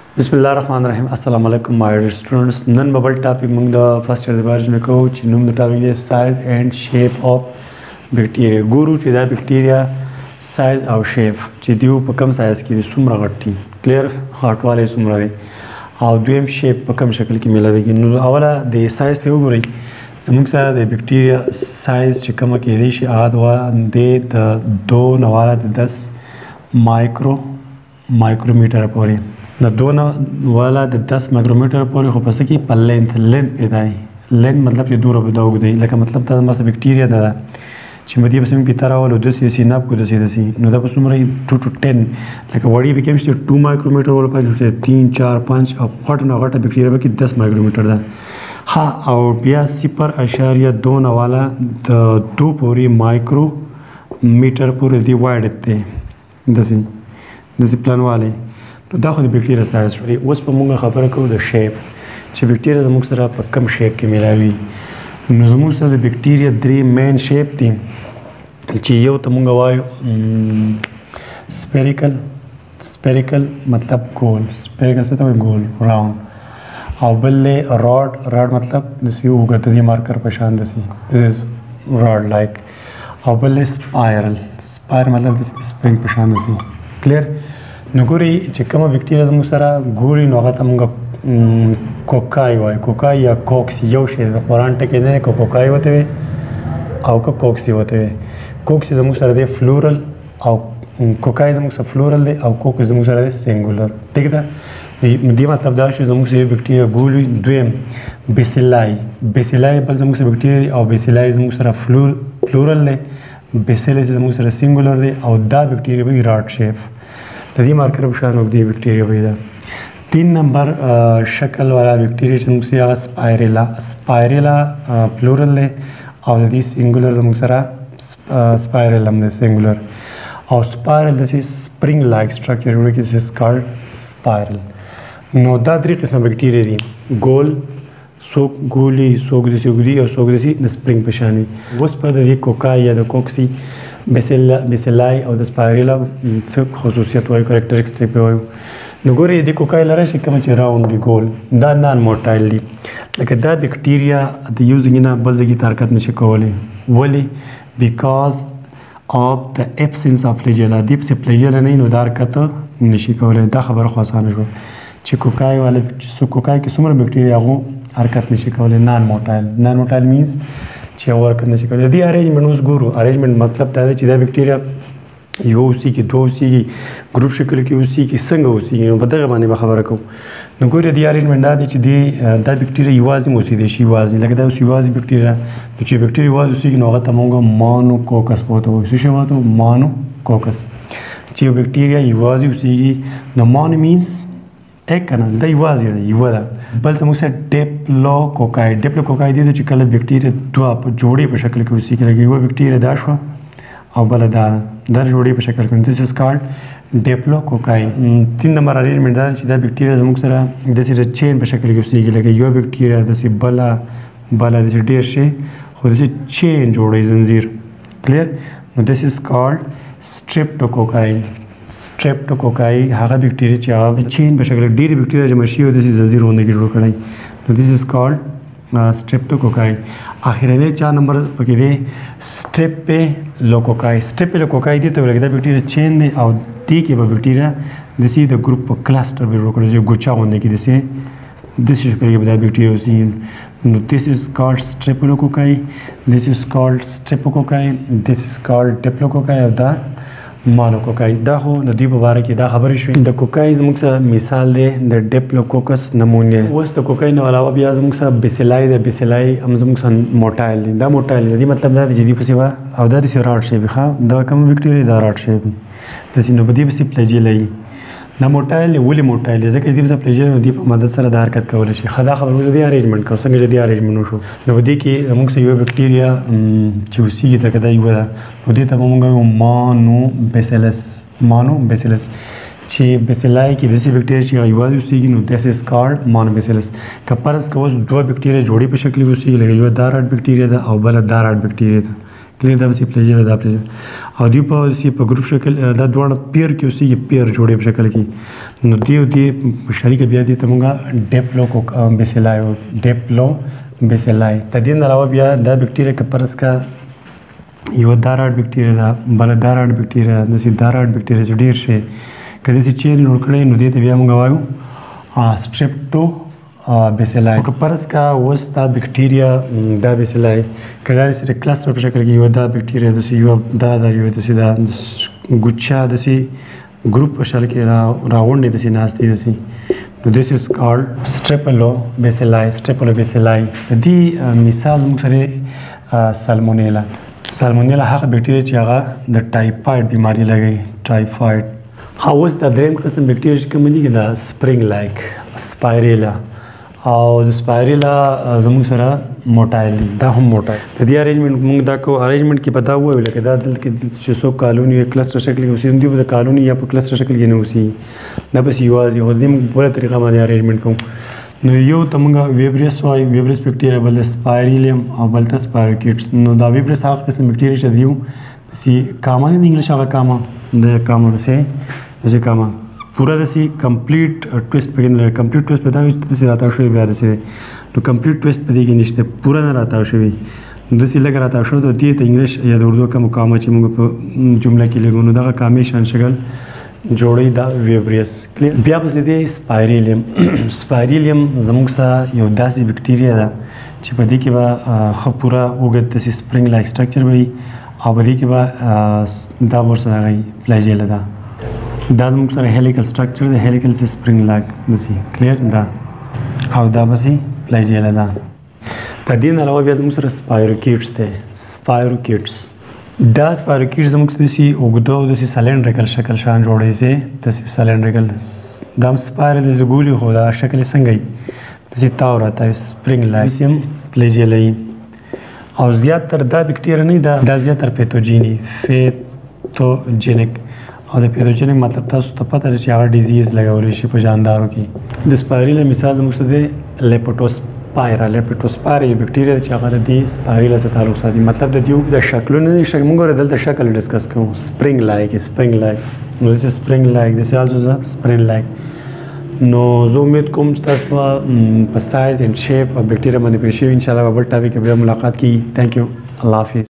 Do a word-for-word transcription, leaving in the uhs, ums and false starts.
बिस्मिल्लाहिर्रहमानिर्रहीम अस्सलाम वालेकुम माय डियर स्टूडेंट्स नन बबल टॉपिक मंग द फर्स्ट ईयर बारे में को च नम द topic is size and shape of bacteria गुरु च दा बैक्टीरिया साइज और शेप च दियो په कम साइज کې सुमरा غټي क्लियर هارت वाले सुमरा دي او دویم شیپ په کم شکل کې ملاويږي نو اوله د سایز ته وګورئ زموږ سره د بیکټیریا سایز چې کومه کې دی شي هغه د دو نواله د دس مایکرو مایکرومیټر پورې د دو نواله د دس مایکرومیټر پورې خو پس کې په لینث لینث پیدا وي لینث مطلب چې دوره به دا وګدي لکه مطلب دا مثلا بیکټیریا ده چې مدې بس موږ پیتر اول د سی سی ناب کو د سی د سی نو دا پس عمره two to ten لکه وړي به کوم چې two مایکرومیټر ول پاتې تین چار پنځ او غټ نه غټه بیکټیریا به کې دس مایکرومیټر ده ها او بیا صفر اشاریه دو نواله د دو پورې مایکرو میټر پورې دی وایډ ته دسي دسي پلان والے نو دا خو د بیکټیریا سایز شوی اوس په موږ خبره کوو د شیپ چې بیکټیریا زموږ سره په کم شیپ کې ملاوي نو زموږ سره د بیکټیریا درې مین شیپ دي چې یو ته موږ وایو سپیریکل سپیریکل مطلب گول سپیریکل څه ته وایي ګول راوند او بل راډ راډ مطلب داسې اوږده دی مارکر په شان داسې دس از راډ لایک او بل سپایرل سپایر مطلب داسې سپرینګ په شان داسې کلیر نو ګورئ چې کومه بیکټیریا زموږ سره ګوري نو هغه ته موږ کوکای وایي کوکای یا کوکس یو شی د قرآن ټکی نه که کوکای وته وي او که کوکسي وته وي کوکسي زموږ سره دی فلورل او کوکای زموږ سره فلورل دی او کوکس زموږ سره دی سینګولر ټیک ده دې مطلب دا شو زموږ سره بیکټیریا ګوري دویم بیسیلای بیسیلای بل زموږ سره بیکټیریا او بیسیلای زموږ سره فلور فلورل دی بیسیلای زموږ سره سینګولر دی او دا بیکټیریا به راډ شیپ د دې مارکر په شان وګړي بیکټیریا پیدا تین نمبر شکل والا بیکټیریا چې موږ سره سپایریلا سپایریلا پلورل دی او د دې سینګولر زموږ سره سپایرل هم دی سینګولر او سپایرل داسې سپرینګ لایک سټرکچر جوړوي چې دس کالډ سپایرل نو دا درې قسمه بیکټیریا دي ګول څوک ګولي څوک داسې اوږدي او څوک داسې د سپرینګ په شان وي اوس په د دې کوکای یا د کوکسي بیسیلای او د سپایریلا څه خصوصیت وایو کریکټریسټیک وایو نو ګورئ د کوکای لره شي کوم چې راوند دی ګول دا نان موټایل دی لکه دا بیکټیریا د یو ځای نه بل ځای ته حرکت نشي کولی ولې بیکاز of the absence of flagella دی پسې فلیجلا نه نو دا حرکت نشي کولی دا خبره خو اسانه شو چې کوکای والے چې کوکای کې څومره بیکټیریا هغه حرکت نشي کولی نان موټایل نان موټایل مینز چې هغه حرکت نشي کولی د دې ارینجمنټ اوس ګورو ارینجمنټ مطلب دا دی چې دا بیکټیریا یو اوسېږي دوه اوسېږي ګروپ شکل کې اوسېږي څنګه اوسېږي نو په دغه باندې به خبره کوو نو ګورئ دې ارینجمنټ دا دی چې دې دا بیکټیریا یوازې هم اوسېدی شي یوازې لکه دا اوس یوازې بیکټیریا نو چې بیکټیریا یوازې اوسېږي نو هغه ته موږ مانو کوکس په ورته وایو څه شی ورته مانو کوکس چې یو بیکټیریا یوازې اوسېږي نو مانو مینس یک کنه دا یوازې ده یوه ده بل زموږ سره ډیپلو کوکای ډیپلو کوکای دی چې کله بیکټیریا دوه په جوړې په شکل کې اوسېږي لکه یوه بیکټیریا دا شوه او بله دا دا جوړې په شکل کې دس از کالډ ډیپلو کوکای تین نمبر ارینجمنټ دا چې دا بیکټیریا زموږ سره داسې د چین په شکل کې اوسېږي لکه یوه بیکټیریا داسې بله بله داسې ډېر شی خو داسې چین جوړوي زنځیر کلیر نو دس از کالډ سټریپټوکوکای سټریپټوکوکای هغه بیکټیریا چې هغه د چین په شکل ډېرې بیکټیریا جمع شوي او داسې زنځیر غوندې کې جوړ کړی نو دس از کالډ سټریپټوکوکای اخرنی چار نمبر پکې دی سټریپلوکوکای سټریپلوکوکای دی ته ولګي دا بیکټیریا چین دی او دې کې به بیکټیریا داسې د ګروپ په کلسټر به جوړ کړی چې ګوچا غوندې کې داسې داسې شکل کې به دا بیکټیریا اوسېږي نو دس از کالډ سټریپلوکوکای دس از کالډ سټریپوکوکای دس از کالډ ډیپلوکوکای او دا مانو کوکای دا خو د دې په باره کې دا خبرې شوې د کوکای زموږ سره مثال دی د ډیپلوکوکس نمونې اوس د کوکای نه علاوه بیا زموږ سره بیسیلای د بیسیلای هم زموږ سره موټایل دی دا موټایل دی مطلب دا دی چې دې پسې به او دا داسې راډ شی وي ښه دا کومه بیکټیریا دا راډ شی وي داسې نو په دې پسې فلیجیلا وي دا موټایل دی ولې موټایل دی ځکه چې دې پسې فلیجیلا نو دې په مدد سره دا حرکت کولی شي ښه دا خبره موږ د دې ارینجمنټ کوو څنګه چې دې ارینجمنټ وشو نو په دې کې زموږ سره یوه بیکټیریا چې اوسېږي لکه دا یوه ده نو دې ته به موږ وایو مانو بیسیلس مانو بیسیلس چې بیسیلای کې داسې بیکټیریا چې هغه یوازې اوسېږي نو دس از کالډ مانو بیسیلس که فرض که اوس دوه بیکټیریا جوړې په شکل کې اوسېږي لکه یوه دا راډ بیکټیریا ده او بله دا راډ بیکټیریا ده کلیر دا بس فلاجیلا دا فلاجیلا او دوی په داسې په ګروپ شکل دا دواړه پیر کې اوسېږي پیر جوړې په شکل کې نو دې او دې په شریکه بیا دې ته مونږ ډیپلو بیسیلای او ډیپلو بیسیلای د دې نه علاوه بیا دا بکټیریا که فرض کا یو داراډ بکټیریا ده بله داراډ بکټیریا داسې داراډ بکټیریا چې ډېر شی که داسې چیرې جوړ کړی نو دې ته بیا موږ وایو سټریپټو بیسیلای که فرض کا اوس دا بکټیریا دا بیسیلای که دا داسې د کلسټر په شکل کې یو دا بکټیریا داسې یو دا دا یو داسې دا ګوچا داسې ګروپ په شکل کې را راغونډې داسې ناستې داسې نو this is called strepalo bacilli strepalo bacilli د دې مثال موږ سره سالمونیلا سالمونیلا هغه بکټیریا چې هغه د ټایفاید بیماری لګي ټایفاید ها اوس د دریم قسم بکټیریا چې کوم دي دا سپرینګ لایک سپایریلا او د سپایریلا زموږ سره موټایل دي دا هم موټایل د دې ارینجمنټ موږ دا کو ارینجمنټ کې پتا وایو لکه دا دلته کې چې څو کالونی یا کلسټر شکل کې اوسي دوی په کالونی یا په کلسټر شکل کې نه اوسي دا بس یوازې هو دې موږ په بله طریقه باندې ارینجمنټ کوو نو یو ته موږ ویبریس وایو ویبریس بکټیریا بل سپایریلیم او بل ته سپایروکیټس نو دا ویبریس هغه قسم بکټیریا چې دیو سی کامن د انګلیش هغه کامن د کامن سه دسې کامن پورا داسې کمپلیټ ټویسټ پکې نه لري کمپلیټ ټویسټ په دا وي چې داسې راتاو شوی بیا داسې نو کمپلیټ ټویسټ په دې کې نشته پورا نه راتاو شوی داسې لږ راتاو شوی نو دې ته انګلیش یا د اردو کوم کامه چې موږ په جمله کې لګو نو دغه کامې شان شکل جوړوي دا ویبریس بیا پسې دی سپایریلیم سپایریلیم زموږ سره یو داسې بکټیریا ده چې په دې کې به ښه پوره اوږد داسې سپرینګ لایک سټرکچر به وي او په دې کې به دا ورسره هغه فلاجیلا ده دا زموږ سره هیلیکل سټرکچر دی هیلیکل چې سپرینګ لاک داسې کلیر دا او دا بسې فلاجیلا ده د دې نه علاوه بیا زموږ سره سپایروکیټس دی سپایروکیټس دا سپایروکیټس زموږ سره داسې اوږده او داسې سلینډریکل شکل شان جوړی دی داسې سلینډریکل دا هم سپایرل داسې ګولي خو دا شکل یې څنګه وي داسې تاو راته وي سپرینګ لاک هم فلاجیلا او زیاتر دا بکټیریا نه دا دا زیاتر پیتوجینی پیتوجینک او د پیتوجینک مطلب تاسو ته پته ده چې هغه ډیزیز لګولی شي په جاندارو کې د سپایریلا مثال زموږ سره دی لیپټوسپایرا لیپټوسپایرا یو بکټیریا ده چې هغه د دې سپایریلا سره تعلق ساتي مطلب د دې د شکلونو نه شکل موږ دلته شکل ډسکس کوو سپرینګ لایک سپرینګ لایک نو داسې سپرینګ لایک داسې آلسو سپرینګ لایک نو زه امید کوم چې تاسو په سایز اینډ شیپ او بکټیریا باندې پوه شوي انشاءالله په بل ټاپک کې بیا ملاقات کیږي تھینک یو الله حافظ